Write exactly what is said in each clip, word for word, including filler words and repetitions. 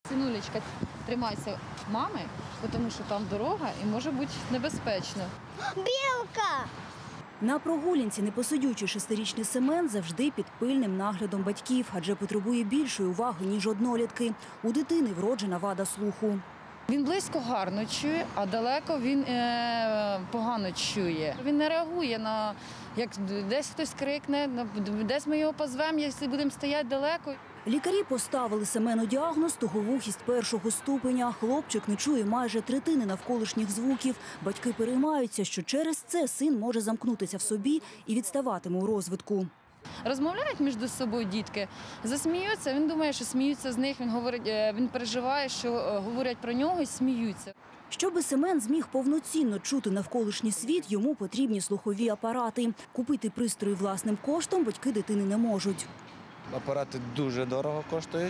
Синулечка, тримайся мами, тому що там дорога і може бути небезпечно. Білка! На прогулянці непосидючий шестирічний Семен завжди під пильним наглядом батьків, адже потребує більшої уваги, ніж однолітки. У дитини вроджена вада слуху. Він близько гарно чує, а далеко він е, погано чує. Він не реагує на, як десь хтось крикне, десь ми його позвемо, якщо будемо стояти далеко. Лікарі поставили Семену діагноз – туговухість першого ступеня. Хлопчик не чує майже третини навколишніх звуків. Батьки переймаються, що через це син може замкнутися в собі і відставатиме у розвитку. Розмовляють між собою дітки, засміються, він думає, що сміються з них, він говорить, він переживає, що говорять про нього і сміються. Щоби Семен зміг повноцінно чути навколишній світ, йому потрібні слухові апарати. Купити пристрої власним коштом батьки дитини не можуть. Апарати дуже дорого коштують.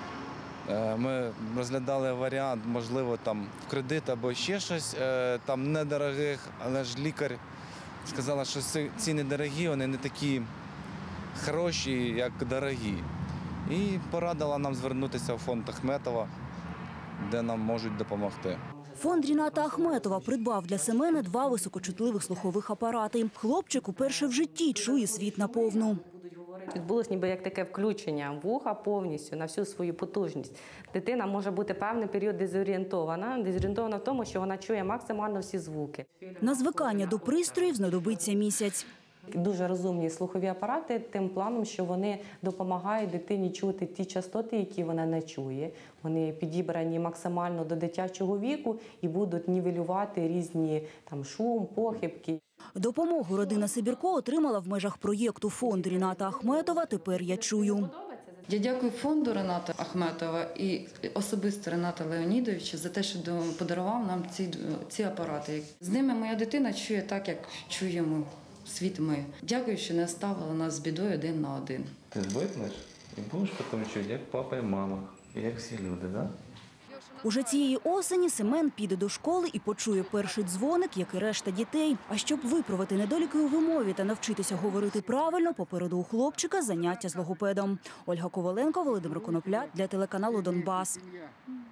Ми розглядали варіант, можливо, там в кредит або ще щось, там недорогих, але ж лікар сказала, що ці недорогі, вони не такі хороші, як дорогі. І порадила нам звернутися в фонд Ахметова, де нам можуть допомогти. Фонд Ріната Ахметова придбав для Семена два високочутливих слухових апарати. Хлопчик уперше в житті чує світ наповну. Відбулось ніби як таке включення вуха повністю на всю свою потужність. Дитина може бути певний період дезорієнтована, дезорієнтована в тому, що вона чує максимально всі звуки. На звикання до пристроїв знадобиться місяць. Дуже розумні слухові апарати тим планом, що вони допомагають дитині чути ті частоти, які вона не чує. Вони підібрані максимально до дитячого віку і будуть нівелювати різні там шум, похибки. Допомогу родина Сибірко отримала в межах проєкту фонду Ріната Ахметова «Тепер я чую». Я дякую фонду Ріната Ахметова і особисто Ріната Леонідовича за те, що подарував нам ці, ці апарати. З ними моя дитина чує так, як чуємо світ ми. Дякую, що не оставила нас з бідою один на один. Ти звикнеш і будеш потім чути, як папа і мама, як всі люди, так? Да? Уже цієї осені Семен піде до школи і почує перший дзвоник, як і решта дітей. А щоб виправити недоліки у вимові та навчитися говорити правильно, попереду у хлопчика заняття з логопедом. Ольга Коваленко, Володимир Конопля для телеканалу «Донбас».